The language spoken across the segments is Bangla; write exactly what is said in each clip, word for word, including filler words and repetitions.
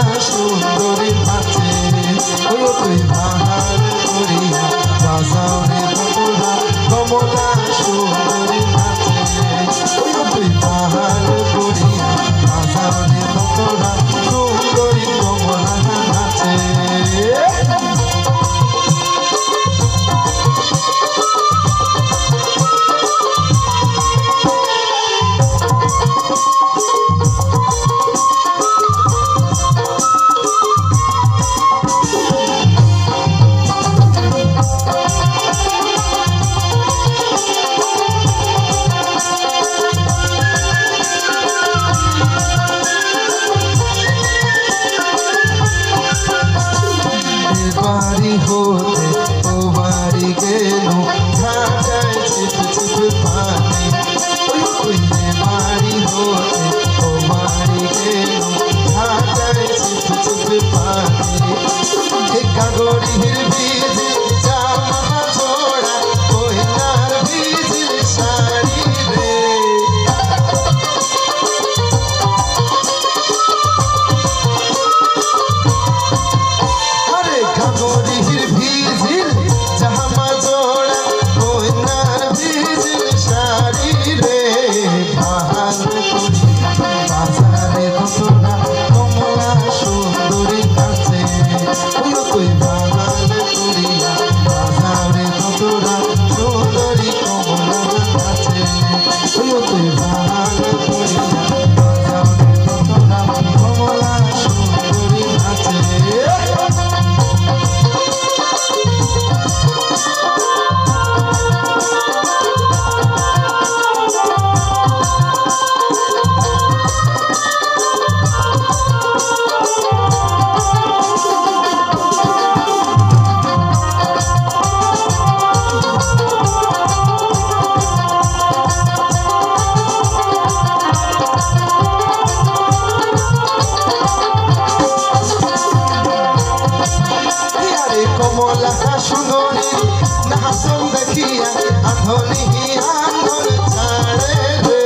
সুন্দরী নাচে ওই তুই বাহার করিয়া বাজাও রে তোরা কমলা সুন্দরী নাচে ওই তুই বাহার করিয়া বাজাও রে তোরা সুন্দরী কমলা নাচে বাড়ি হতে ও বাড়ি গেল ঢাকায় ছিপ ছিপ পানি ওই কুইনে বাড়ি হতে ও বাড়ি গেল ঢাকায় ছিপ ছিপ পানি কাগড়ির বীজ জামা জোড়া কইনার বীজ শাড়ি রে কাগড়ির ভিজিল জামা জোড়া কইনার ভিজিল শাড়ি রে বাহার করিয়া বাজারে তোরা কমলা সুন্দরী নাচে ওই তুই বাহার করিয়া বাজারে তোরা সুন্দরী কমলা নাচে ওই তুই বাহার করিয়া বাজারে তোরা কমলা সুন্দরী নাচে কমলা সুন্দরী নাচন দেখিয়া আধনি আধন ছাড়ে রে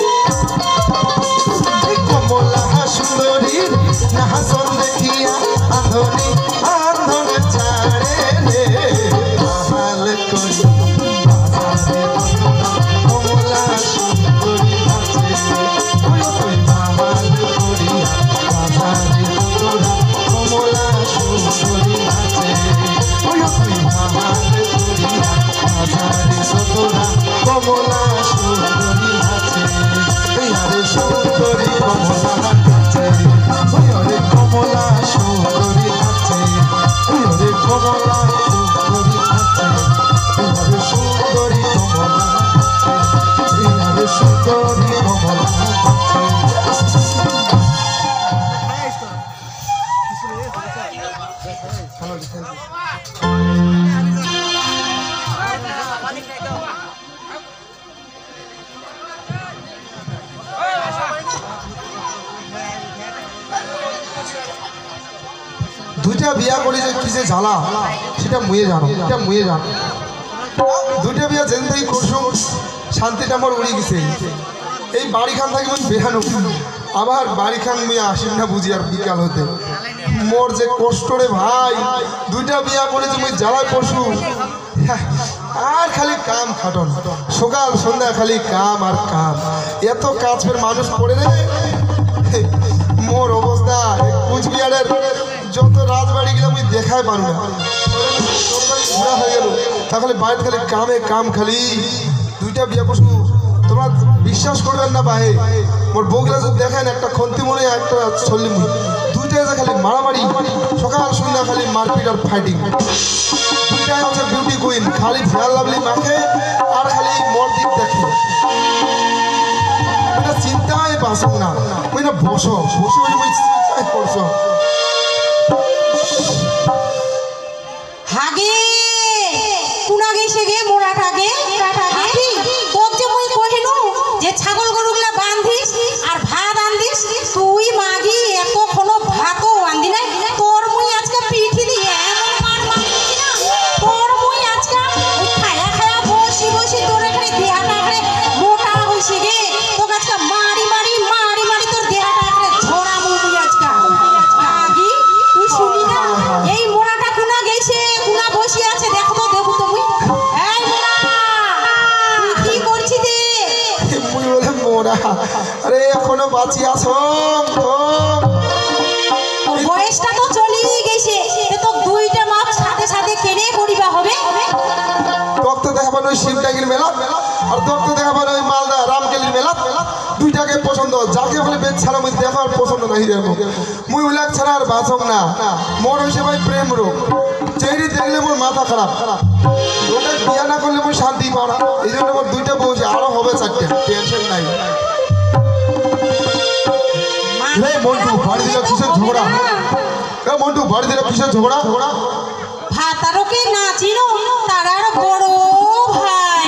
কমলা সুন্দরী নাচন দেখিয়া আধনি আধন ছাড়ে রে বাহাল করি বাজারে কমলা সুন্দরী নাচে ওই তুই বাহাল করিয়া বাজারে তোরা কমলা সুন্দরী নাচে ওই তুই বাহার করিয়া বাজারে তোরা কমলা সুন্দরী নাচে এই আরে সুন্দরী কমলা নাচে ওই আরে কমলা সুন্দরী নাচে ওই আরে কমলা সুন্দরী নাচে এই আরে সুন্দরী কমলা নাচে এই আরে সুন্দরী কমলা নাচে দুইটা বিয়া করে যে কি যে জ্বালা সেটা মুয়ে জানো এটা মুয়ে জানো দুইটা বিয়া যেন থেকে করছো শান্তিটা আমার উড়ে গেছে এই বাড়ি খান থাকি আমি বেহানো আবার বাড়ি খান মুয়ে আসেন না বুঝি আর বিকাল হতে মোর যে কষ্ট রে ভাই দুইটা বিয়া করে যে মুই জ্বালায় পশু আর খালি কাম খাটন সকাল সন্ধ্যা খালি কাম আর কাম এত কাজ ফের মানুষ পড়ে রে মোর অবস্থা কুচবিহারের যত রাজবাড়ি গেলে আমি দেখাই পারো না ঘোরা হয়ে গেল তাহলে বাড়িতে খালি কামে কাম খালি দুইটা বিয়া পশু তোমরা বিশ্বাস করবেন না বাহে মোর বউগুলা যদি দেখেন একটা খন্তি মনে একটা চল্লি মুই দুইটা যে খালি মারামারি সকাল সন্ধ্যা খালি মারপিট আর ফাইটিং দুইটাই হচ্ছে বিউটি কুইন খালি ফেয়ার লাভলি মাখে আর খালি মোর দিক দেখে এটা চিন্তায় বাসো না ওই না বসো বসে ওই চিন্তায় করছো হাগে কুনাগে সেগে মোরা থাকে আকি তোক যে মই কহিনু যে ছাগল গরুগুলা বাঁধিস আর ভাত আনদিস তুই মাগি এত কোনো ভাতও আনদি নাই তোর মুই আজকে পিঠি দিয়ে এমন মার মারছি না তোর মুই আজকে খায়া খায়া বসি বসি তোর এখানে দেহাটা এখানে মোটা হইছে গে তোক আজকে মারি মারি মারি মারি তোর দেহাটা এখানে ঝোড়া মুই আজকে বয়সটা তো চলেই গেছে, এ তো দুইটা মাপ সাথে সাথে কেনে করিবা হবে। তক্ত দেখাবার ওই শিবটাগির মেলা আর তক্ত দেখাবার ওই মালদা রামকেলির মেলা, দুইটাকে পছন্দ। যাকে বলে বেদ ছাড়া মুই দেখার পছন্দ নাই রে মুই উলাক ছাড়া আর বাঁচক না। মোর হয়েছে ভাই প্রেম রোগ, চেহারি দেখলে মোর মাথা খারাপ, ওটা বিয়া না করলে মুই শান্তি পাও না। এই জন্য আমার দুইটা বউছে, আরো হবে চারটে, টেনশন নাই। রে মন্টু বাড়ি দিল কিসের ঝগড়া? এ মন্টু বাড়ি দিল কিসের ঝগড়া? ঝগড়া ভাতারকে না চিনো তারার বড় ভাই।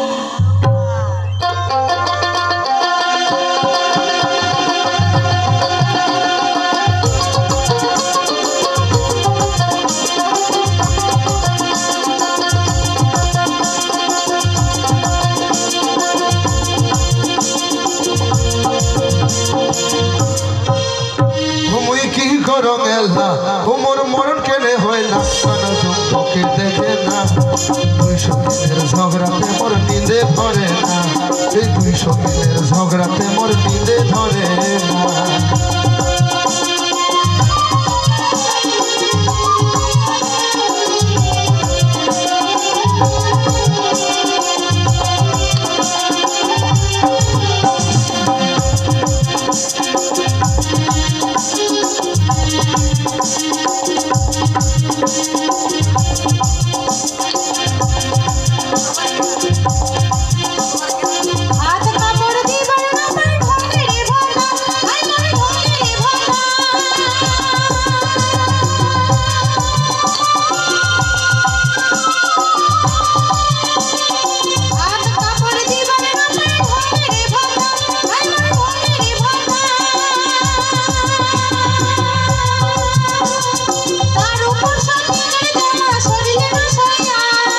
মুই কি করো গেলা মোর মরণ কেনে হয় না, কানা চোখে দেখে না। দুইশো দিনের ঝগড়াতে মোর নিন্দে ধরে না, এই দুইশো দিনের ঝগড়াতে মোর নিন্দে ধরে না। হাত কাপড় দিবার না পাই ঢোকে রে ভোলা, আই মোর ঢোকে রে ভোলা। হাত কাপড় দিবার না পাই ঢোকে রে ভোলা, আই মোর ঢোকে রে ভোলা। তার উপর সতীনের জামা শরীরে না সইয়া,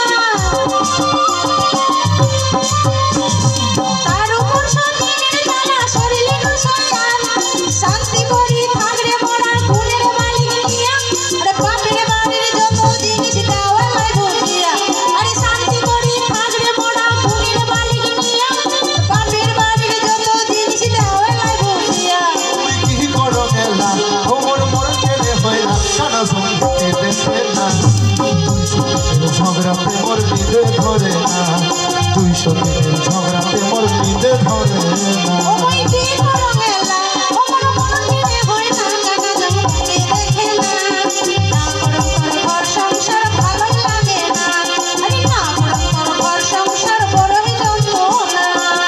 তার উপর সতীনের জ্বালা শরীরে না সইয়া। শান্তি করি থাকরে মরার খুনের মালিক নিয়া, আরে বাপের বাড়ির যত জিনিস দেওয়া লাই বুঝিয়া। আরে শান্তি করি থাকরে মরার খুনের মালিক নিয়া, বাপের বাড়ির যত জিনিস দেওয়া লাই বুঝিয়া। কি করো গেলা মোর মরণ কেনে হয় না, কানা চোখে দেখে না। দুইশো দিনের ঝগড়াতে মোর নিন্দে ধরে না, দুইশো দিনের ঝগড়াতে মোর নিন্দে ধরে না। ও মই কি করো গেলা ওমর মন কেনে হয় না, কানা জমকে দেখে না। না করো তোর ঘর সংসার ভালো লাগে না, আরে না করো তোর ঘর সংসার বড়ই যন্ত্রণা।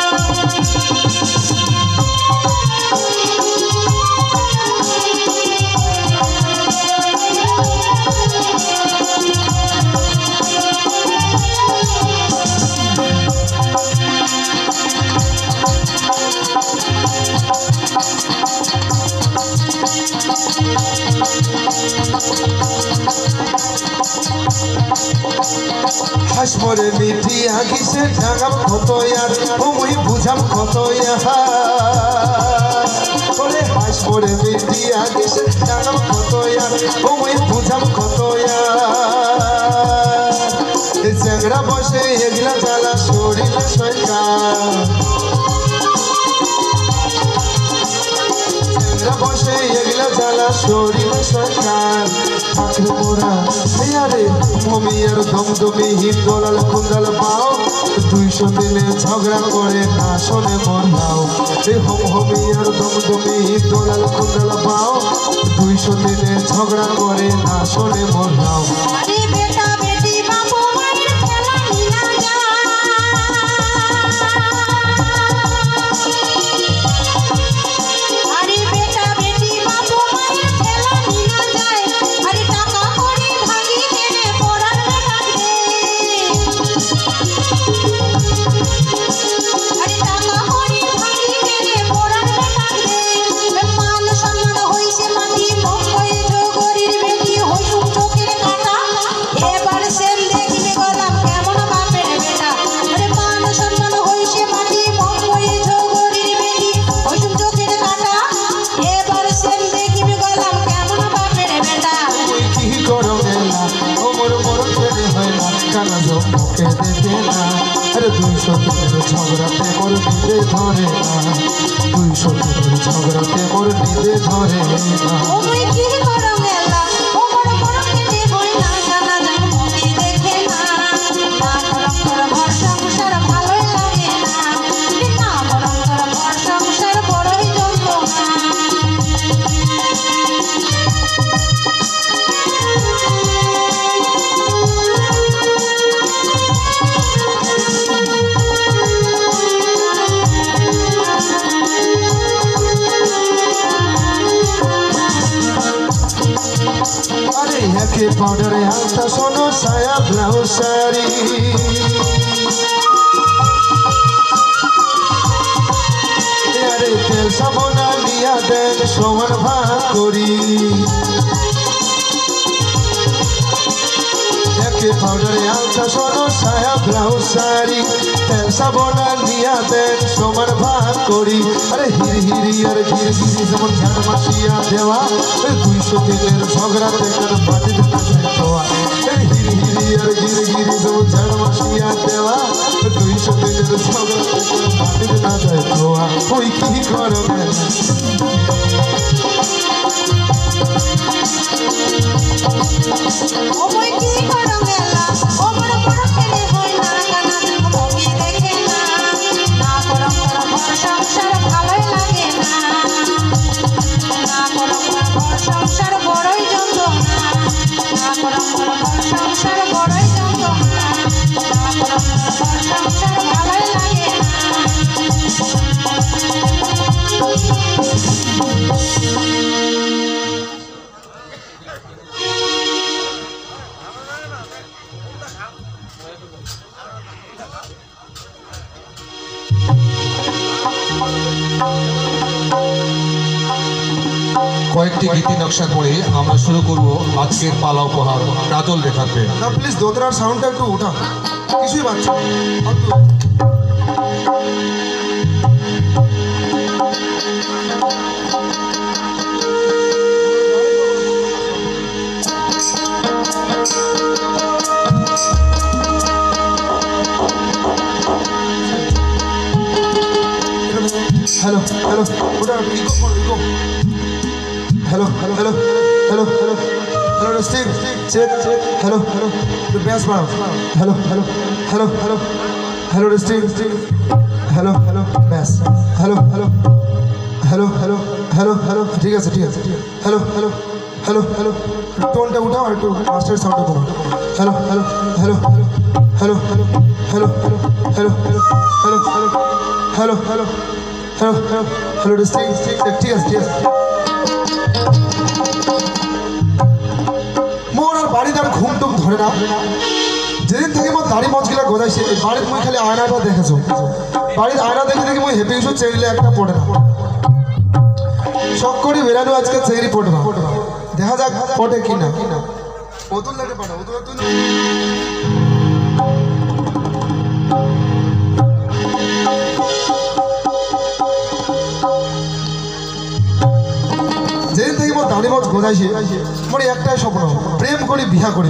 হাসমরে মিঠি হাগিছে জাগাম কত ইয়ার, ও মুই বুঝাম কত ইহা। ওরে হাসমরে মিঠি হাগিছে জাগাম কত ইয়ার, ও মুই বুঝাম কত ইয়ার। চ্যাংরা বসে এগলা জ্বালা শরীরে সরকার, চ্যাংরা বসে এগলা জ্বালা শরীরে সরকার। পাখরে মোরা আরে মমিয়ার দমদমি হিন্দোলাল কুন্দাল পাও, দুইশো দিনে ঝগড়া করে না শোনে মন নাও। এই হোম হমিয়ার দমদমি হিন্দোলাল কুন্দাল পাও, দুইশো দিনে ঝগড়া করে না শোনে মন নাও। আরে বেটা বেটি বাবু মায়ের খেলা নিনা যা, আরে বেটা বেটি বাবু মায়ের খেলা নিনা যায়। আরে টাকা করি ভাগি কেনে পড়ার বেটা দে, আরে টাকা করি ভাগি কেনে পড়ার বেটা দে। মান সম্মান হইছে মাটি মুখ হয়ে জগরির বেটি হইসুম চোখের কাটা। এবার সেম দেখিবে গলাম কেমন বাপের বেটা, আরে মান সম্মান হইছে মাটি মুখ হয়ে জগরির বেটি হইসুম চোখের কাটা। এবার সেম দেখিবে গলাম কেমন বাপের বেটা। তুই কি করো গেলা ওমর মরণ কেনে হয় না, কানা চোখে দেখে না। আরে দুইশো দিনের ঝগড়াতে মোর নিন্দে ধরে না, দুইশো দিনের ঝগড়াতে মোর নিন্দে ধরে না। ও মই কি করো গেলা আরে একে পাউডারে আলতা সোনো সায়া ব্লাউজ শাড়ি আরে তেল সাবনা নিয়া দেন সমান ভাগ করি একে পাউডারে আলতা সোনো সায়া ব্লাউজ শাড়ি তেল সাবনা নিয়া দেন সমান ভাগ করি আরে হিরি হিরি আর ঘিরি ঘিরি যেমন ঝাড় মাসিয়া দেওয়া দুইশো দিনের ঝগড়া দেখার বাড়িতে দেওয়া হিরি হিরি আর ঘিরি ঘিরি যেমন ঝাড় মাসিয়া দেওয়া দুইশো দিনের ঝগড়া দেখার বাড়িতে না যায় দেওয়া ওই কি করবে ওই কি করো মেলা ও বড় বড় ছেলে হই না কানা মুখি দেখে না না করো করো ঘর সংসার ভালোই লাগে না না করো করো ঘর সংসার বড়ই যন্ত্রণা না করো করো ঘর সংসার বড়ই যন্ত্রণা না করো করো ঘর সংসার ভালোই লাগে না কয়েকটি গীতি নকশা করে আমরা শুরু করব আজকের পালা উপহার কাজল রেখার পেন। না প্লিজ দোতরার সাউন্ডটা একটু উঠা কিছুই পাচ্ছি হ্যালো হ্যালো ওটা ইকো করো echo hello hello hello hello hello hello Steve check check hello hello একটু ব্যাস বাড়াও hello hello hello hello hello Steve Steve hello hello bass hello hello hello hello hello hello ঠিক আছে ঠিক আছে হ্যালো হ্যালো হ্যালো হ্যালো টোনটা উঠাও আর একটু মাস্টার সাউন্ডটা কমা hello hello hello hello hello hello hello hello hello hello hello hello hello hello hello Steve ঠিক আছে ঠিক আছে মোর আর বাড়িতে আর ঘুম টুম ধরে না যেদিন থেকে মোর দাড়ি মজগুলা গোদাইছে বাড়ির মুই খালি আয়নাটা দেখেছো বাড়ির আয়না দেখে দেখে মুই হেপে গেছো চেরিলে একটা পড়ে না শখ করে বেরানো আজকে চেরি পড়ে না দেখা যাক পড়ে কিনা অতুল লাগে পাঠা অতুল অতুল যেদিন থেকে মোর দাড়ি মজ গোদাইছে মোর একটাই স্বপ্ন প্রেম করি বিয়া করি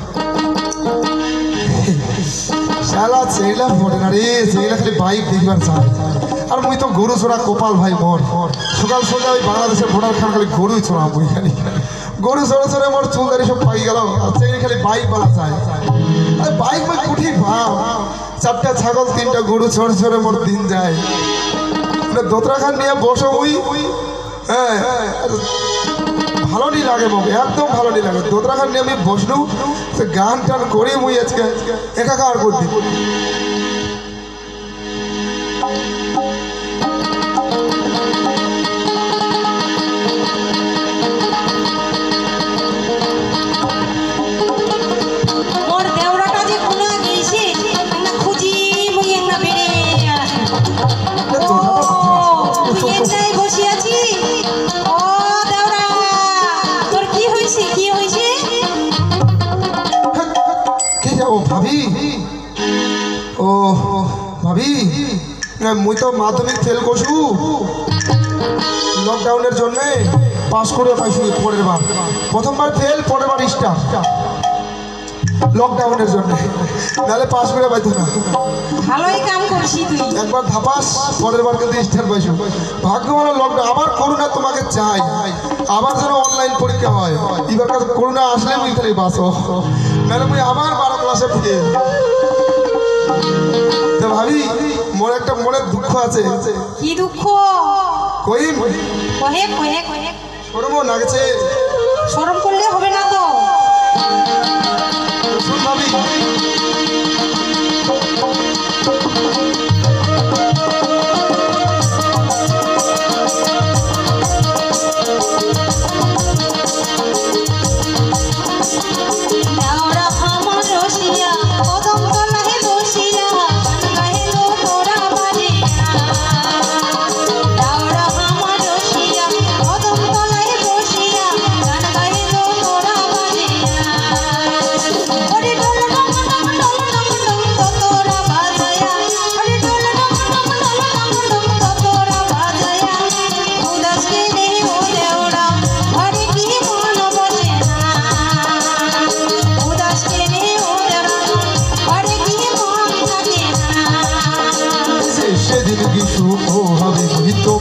শালা চেইলা পড়ে না রে চেইলা খালি বাইক দেখবার চায় আর মুই তো গরু ছোড়া কপাল ভাই মোর সকাল সকাল ওই বাংলাদেশের ভোটার খান খালি গরুই ছোড়া মুই খালি গরু ছোড়ে ছোড়ে মোর চুল দাড়ি সব পাই গেল আর চেইলি খালি বাইক বালা চায় আরে বাইক ভাই কুঠি ভাব চারটা ছাগল তিনটা গরু ছোড়ে ছোড়ে মোর দিন যায় দোতরা খান নিয়ে বসো উই হ্যাঁ ভালো নি লাগে বাবু একদম ভালো নি লাগে দোতরা খান নিয়ে আমি বসলু গান টান করে মুই আজকে একাকার করতি মোর দেওরাটা যে কোনা গেছে না খুঁজি মুই না বেরে ও তুই এটাই বসে আছি ও দেওরা তোর কি হইছে কি হইছে কে যাও ভাবি ও ভাবি মুই তো মাধ্যমিক ফেল করছু লকডাউনের জন্য পাস করে পাইছি পরের বার প্রথমবার ফেল পরের বার স্টার লকডাউনের জন্য নাহলে পাস করে পাইতো না ভালোই কাম করছিস তুই একবার ধাপাস পরের বার কিন্তু স্টার পাইছো ভাগ্য ভালো লকডাউন আবার করোনা তোমাকে চাই আবার যেন অনলাইন পরীক্ষা হয় এবার কাছে করোনা আসলে মুই খালি বাঁচো নাহলে মুই আবার বারো ক্লাসে ফেল তো ভাবি মোর একটা মনে দুঃখ আছে কি দুঃখ কই কহে কহে কহে শরমও লাগছে শরম করলে হবে না তো শুন ভাবি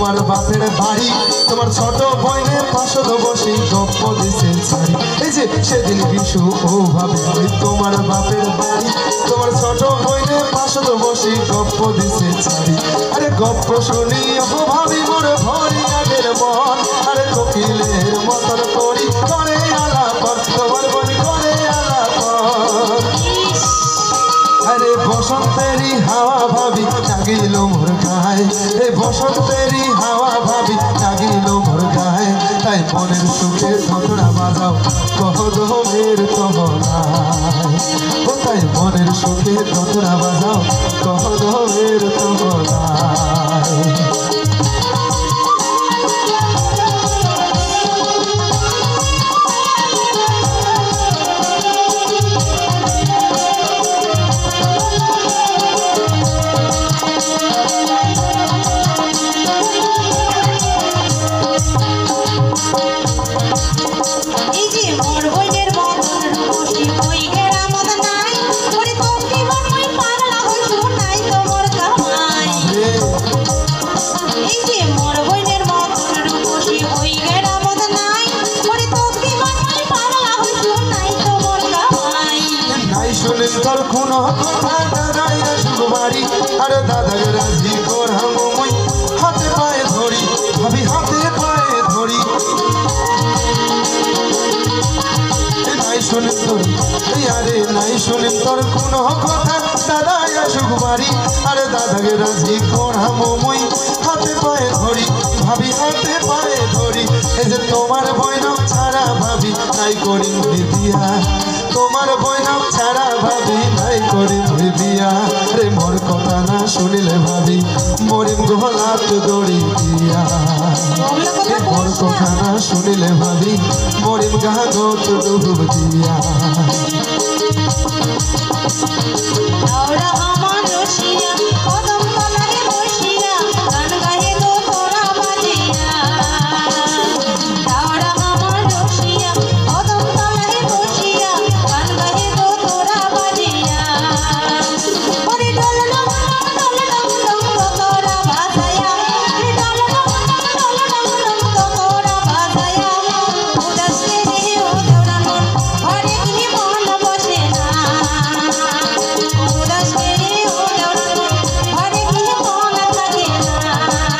তোমার বাপের বাড়ি তোমার ছোট বইনের পাশত বসে গপ্প দিছে ছাড়ি এই যে সেদিন বিশু ও ভাবে ওই তোমার বাপের বাড়ি তোমার ছোট বইনের পাশত বসে গপ্প দিছে ছাড়ি আরে গপ্প শুনি ও ভাবি মোর ভরি আগের মন আরে কোকিলের মতন করি করে আলাপন তোমার বোন করে আলাপন আরে বসন্তেরই হাওয়া ভাবি জাগিল মোর গায়ে এই বসন্তেরই হাওয়া ভাবি জাগিল মোর গায়ে তাই মনের সুখে ধরা বাজাও কহদমের তহলায় ও তাই মনের সুখে ধরা বাজাও কহদমের তহলায় তোর কোনো কথা দাদাই সুকুমারি আরে দাদাকে রাজি করাম মই হাতে পায়ে ধরি ভাবি হাতে পায়ে ধরি নাই শুনেন তোর আরে নাই শুনেন তোর কোনো কথা দাদাই সুকুমারি আরে দাদাকে রাজি করাম মই হাতে পায়ে ধরি ভাবি হাতে পায়ে ধরি এই যে তোমার বৈনক ছাড়া ভাবি নাই করি দিয়া তোমার বৈনক ছাড়া ভাবি নাই করি বিয়া রে মোর কথা না শুনিলে ভাবি মরিম গোলাপ দড়ি দিয়া মোর কথা না শুনিলে ভাবি মরিম গাগত ডুব দিয়া আমার রসিয়া কদম তলারে বসিয়া গান গাহে তো তোরা বাজিয়া দাওড়া আমার রসিয়া কদম তলারে বসিয়া গান গাহে তো তোরা বাজিয়া ওরে ডল ডল ডল ডল ডল তোরা বাজায়া রে ডল ডল ডল ডল ডল তোরা বাজায়া উদাস রে ও দেওড়া মন ঘরে কি মন বসে না উদাস রে ও দেওড়া মন ঘরে কি মন থাকে না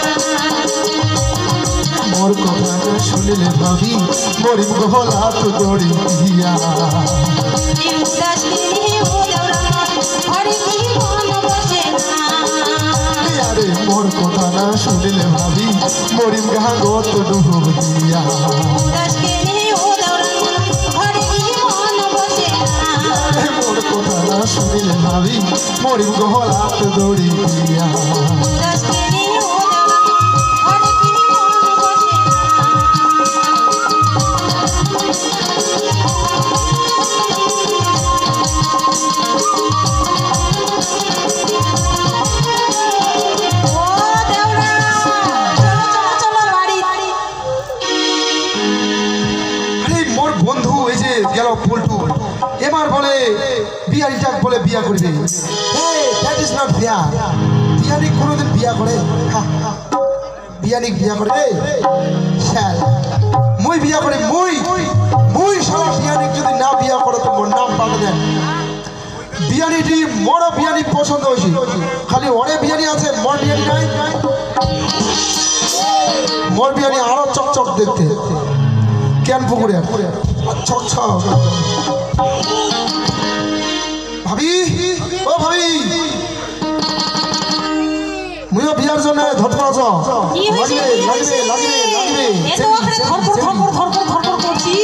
মোর কথা না শুনিলে ভাবি মরিম গোলাপ দড়ি দিয়া উদাস রে ও দেওড়া মন ঘরে কি মন বসে না আরে মোর কথা না শুনিলে ভাবি মরিম গাগত ডুব দিয়া উদাস রে ও দেওড়া মন ঘরে কি মন বসে না মোর কথা না শুনিলে ভাবি মরিম গোলাপ দড়ি দিয়া উদাস রে ও দেওড়া মন ঘরে কি মন বসে ও দেওড়া চলো চলো চলো বাড়ি আরে মোর বন্ধু এই যে গেল পল্টু এবার বলে বিয়ারিটাক বলে বিয়া করবে দ্যাট ইজ নট ফেয়ার বিয়ারি কোনোদিন বিয়া করে বিয়ানি বিয়া করে স্যার মুই বিয়া করে মুই মুই সারা বিয়ানি যদি না বিয়া করে তো মোর নাম পাবে দেন বিয়ানিটি মোর বিয়ানি পছন্দ হয়েছে খালি অনেক বিয়ানি আছে মোর বিয়ানি নাই মোর বিয়ানি আরো চকচক দেখতে কেন পুকুরে ছক ছক ভাবি ও ভাবি মুইও বিয়ার জন্য ধরপড় আছো কি হয়েছে লাগবে লাগবে লাগবে লাগবে এ তো ওখানে ধরপড় ধরপড় ধরপড় ধরপড় করছি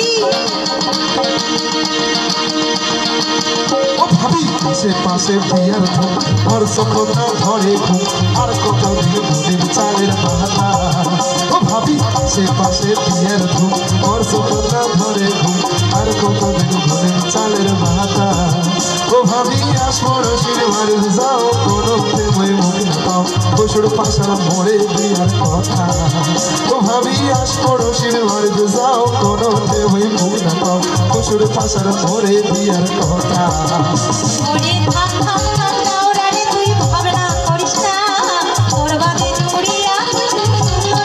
ও ভাবি পাশে পাশে বিয়ার ধুম আর সকতা ধরে ঘুম আর কত দিন ঘুরে চালের মাথা ও ভাবি পাশে পাশে বিয়ার ধুম আর সকতা ধরে ঘুম আর কত দিন ঘুরে চালের মাথা ও ভাবি আসপড়শির বাড়ি যাও কোনো প্রেমই মনে পাও বসুর পাশার মোড়ে বিয়ার কথা ও ভাবি আসপড়শির বাড়ি যাও কোনো প্রেমই মনে পাও বসুর পাশার মোড়ে বিয়ার কথা ওরে থাম থাম থাম দাওড়া রে তুই ভাবনা করিস না তোর বাদে জুড়িয়া তুই শুনল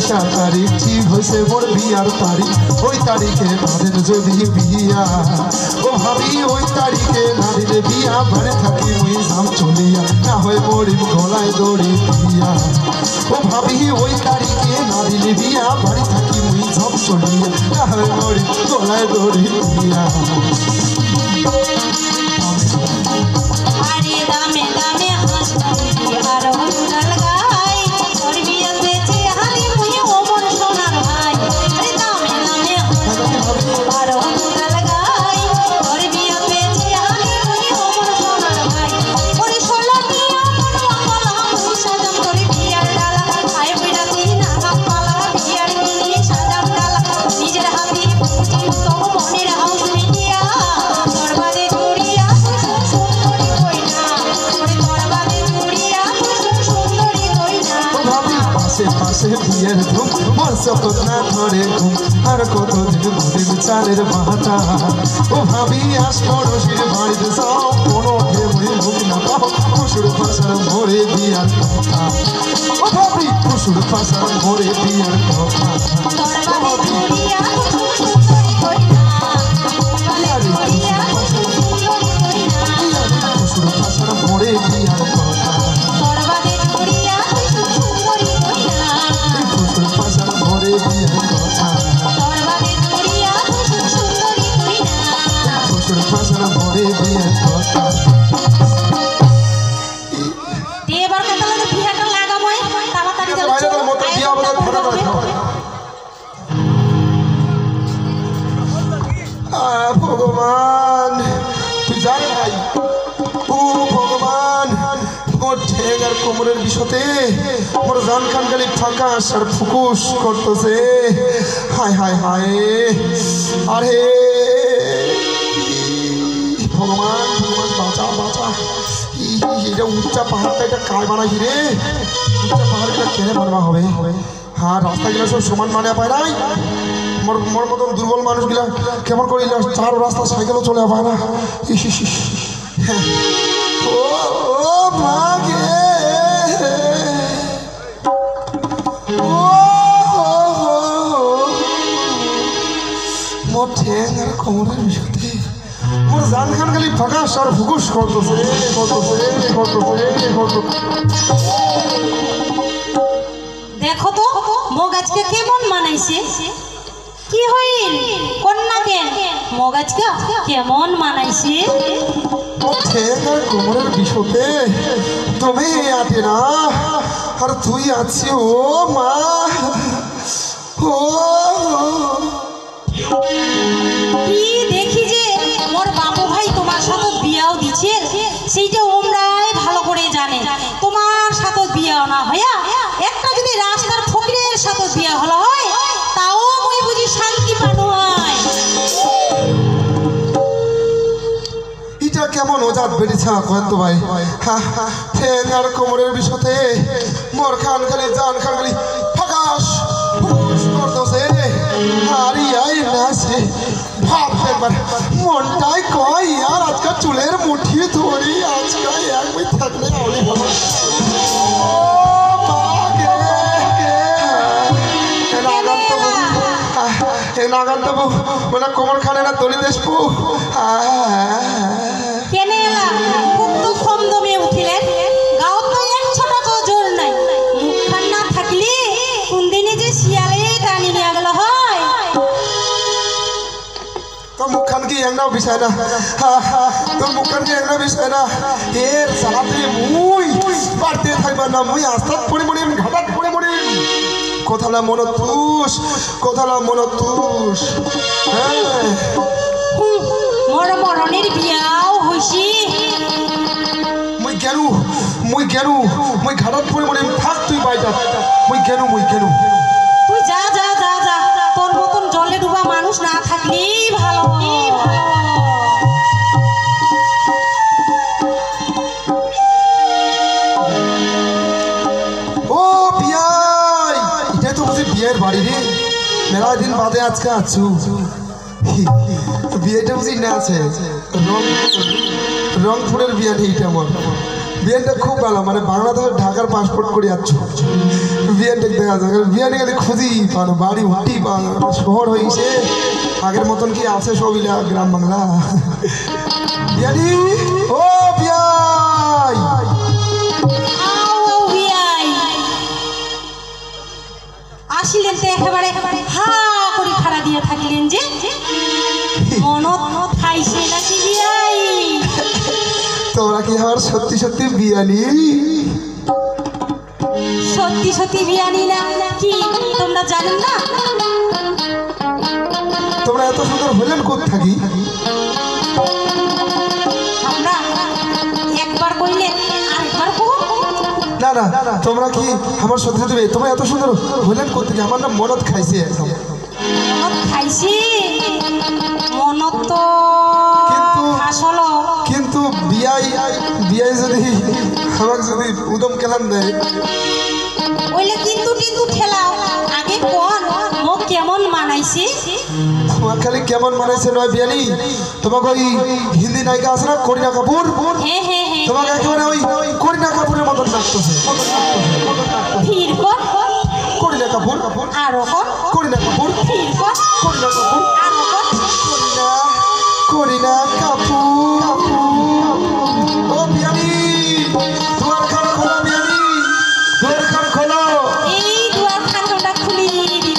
পয়সা তারিখ ঠিক হয়েছে মোর বিয়ার তারিখ ওই তারিখে তাদের যদি বিয়া ও ভাবি ওই তারিখে না দিলে বিয়া বাড়ি থাকি ওই নাম চলিয়া না হয় মরিব গলায় দড়ি দিয়া ও ভাবি ওই তারিখে না দিলে বিয়া বাড়ি থাকি ওই সব চলিয়া না হয় মরিব গলায় দড়ি দিয়া আরে দামে দামে হাসতা আর হুনাল গাই তোর বিয়ে বেচে হানি মুই ওমন সোনার ভাই আরে দামে দামে হাসতা আর হুনাল গাই তোর বিয়ে বেচে হানি মুই ওমন সোনার ভাই ওরে ষোলো দিয়া মন মঙ্গল মুই সাজাম তোর বিয়ার ডালা আই বিড়াতি না পালা বিয়ার কিনি সাজাম ডালা নিজের হাতে পুঁজি তো মনের হাউস মিটিয়া তোর বাদে জুড়িয়া সুন্দরী কইনা ওরে তোর বাদে জুড়িয়া সুন্দরী কইনা ভাবি পাশে পাশে বিয়ের ধুম মোর শপথ না ধরে ঘুম আর কতদিন ঘুরিব চালের মাথা ও ভাবি আস পড়োশির বাড়িতে সব কোনো ঢেউই মুখ না পাও কুসুর পাশার মোরে বিয়ার কথা ও ভাবি কুসুর পাশার মোরে বিয়ার কথা তোর বাদে জুড়িয়া সুন্দরী কইনা বাদে জুড়িয়া সুন্দরী কইনা কুসুর পাশার মোরে বিয়ার কথা তোর বাদে জুড়িয়া সুন্দরী কইনা কুসুর পাশার মোরে বিয়ার কথা তোর বাদে জুড়িয়া সুন্দরী কইনা কুসুর পাশার মোরে বিয়ার কথা দে এবার কাটালে বিয়াটা লাগামই তাড়াতাড়ি যাও বাইরে তোর মতো বিয়া হবে ফাটা করে খাওয়া আহ, ভগবান তুই জান ভাই ও ভগবান মোর ঠেং আর কোমরের বিষতে মোর জান খান খালি ফাঁকা আর ফুকুস করতেছে হায় হায় হায় আরে ভগবান ভগবান বাঁচা বাঁচা ই- ই- এটা উচ্চা পাহাড়টা এটা কায় বানাই রে উচ্চা পাহাড়টা কেনে বানবা হবে হ্যাঁ রাস্তাগুলো সব সমান মানে পায় নাই মোর মোর মতন দুর্বল মানুষগুলা কেমন করে এলো? চার রাস্তা সাইকেলও চলে পায় না ইস ইস ইস। হ্যাঁ। ও ও মা গে ও হো হো। মোর ঠ্যাং আর কোমরের বিষয়তে মোর জান খান খালি ফাঁকা আর ফুকুস করতেছে করতেছে করতেছে করতেছে দেখো তো মগ আজকে কেমন মানাইছে কি হইল কন্যাকে মগ আজকে কেমন মানাইছে ঠ্যাং আর কোমরের বিষয়তে তুমি আটে না আর তুই আছি ও মা ও কি দেখি যে মোর বাবু ভাই তোমার সাথে বিয়াও দিছে সেইটা ওমরাই ভালো করে জানে তোমার সাথে বিয়াও না হইয়া একটা যদি রাস্তার ফকিরের সাথে বিয়া হলো হয় তাও মই বুঝি শান্তি পানো হয় এটা কেমন ওজাত বেড়েছে কয়েন তো ভাই ঠ্যাং আর কোমরের বিষয়তে মোর খান খালি জান খান খালি ফাঁকাস ফুস করতেছে আর ইয়াই নাচে ভাব একবার মনটাই কয় আর আজকাল চুলের মুঠি ধরি আজকাল এক বই থাকলে আউলি ভালো নাগান তো মানে কোমর খানে না দড়ি দেশবো কেনে এলা খুব তো কম দমে উঠিলেন গাঁও তো এক ছোট তো জোর নাই মুখখান না থাকলে কোন দিনে যে শিয়ালে টানি নিয়ে গেল হয় তোর মুখখান কি একটাও বিষয় না তোর মুখখান কি একটা বিষয় না এর সালাতে মুই বাড়তে থাকবার না মুই আস্তাত পড়ে মরিম ঘাটাত পড়ে মরিম কোথালা মনতুষ কোথালা মনতুষ হ্যাঁ মোর মরণের বিয়াও হইছি মুই কেন মুই কেন মুই ঘাটাত পড়ে মরিম থাক তুই বাইটা মুই কেন মুই কেন তুই যা যা যা যা তোর মতন জলে ডুবা মানুষ না থাকলেই ভালো ও বিয়াই এটাই তো বুঝি বিয়ের বাড়ি রে মেলা দিন বাদে আজকে আছু বিয়েটা বুঝি না আছে রং রংপুরের বিয়ে নেই এটা আমার বিয়েটা খুব ভালো মানে বাংলাদেশের ঢাকার পাসপোর্ট করে যাচ্ছ বিয়ে দেখতে গেছে বিয়ে নিয়ে গেলে খুঁজি পানো বাড়ি উঠি পানো শহর হয়েছে আগের মতন কি আছে সবিলা গ্রাম বাংলা বিয়ানি ও বিয়াই আও আও বিয়াই আসিলেন তো একেবারে হা করে খাড়া দিয়ে থাকলেন যে মনত খাইছে নাকি বিয়াই তোমরা কি আমার সত্যি সত্যি বিয়ানি সত্যি সত্যি বিয়ানি না কি তোমরা জানেন না তোমরা এত সুন্দর হলেন কোথ থাকি আমরা একবার কইলে আরেকবার কো না না তোমরা কি আমার সত্যি সত্যি বিয়ে- তোমরা এত সুন্দর হলেন কোথ থেকে আমার না মনত খাইছে একদম মনত খাইছি মনত তো কিন্তু- আসলো কিন্তু বিয়াই বিয়াই যদি আমাকে যদি উদম কেলাম দেয় ওইলে কিন্তু কিন্তু ঠেলাও আগে কোন মোক কেমন মানাইছি তোমার খালি কেমন মানাইছে নয় বিয়ানি তোমাকে ওই হিন্দি নায়িকা আছে না করিনা কাপুর হ্যাঁ হ্যাঁ হ্যাঁ তোমাকে একেবারে ওই করিনা কাপুরের মতন লাগতেছে ফির কোন করিনা কাপুর আরো কোন করিনা কাপুর ফির কোন করিনা কাপুর আরো কোন করিনা করিনা কাপুর ও বিয়ানি তোমার খান খোলো বিয়ানি তোমার খান খোলো এই দুয়ার খানটা খুলি দিল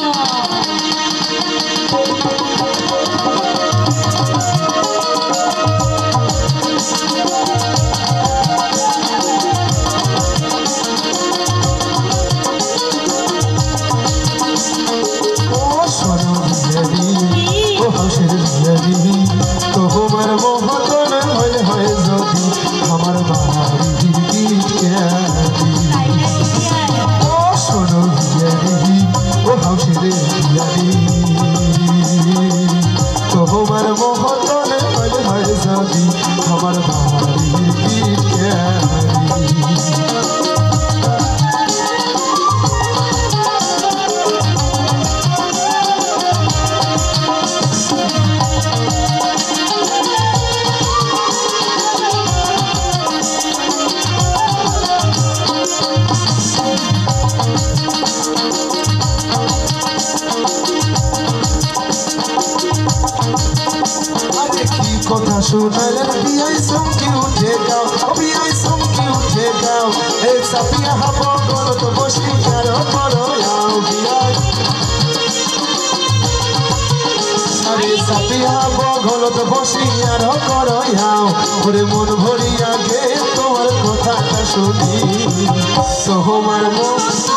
ও সোনা বিয়ানি ও হাসির বিয়ানি তোমার মহতন হলে হয় যদি আমার বাড়ি তাই নাকি বিয়াই ও সোনা বিয়ানি ও হাসির বিয়ানি তোমার মহতন হলে হয় যদি আমার বাড়ি আরে কি কথা শোনালেন বিয়াই সঙ্গে উঠে গাও বিয়াই সঙ্গে উঠে গাও এই সাপিয়া হাব গলত বসি আর করো যাও বিয়াই আরে সাপিয়া হাব গলত বসি আর করো যাও ওরে মন ভরি আগে তোমার কথাটা শুনি তোমার মন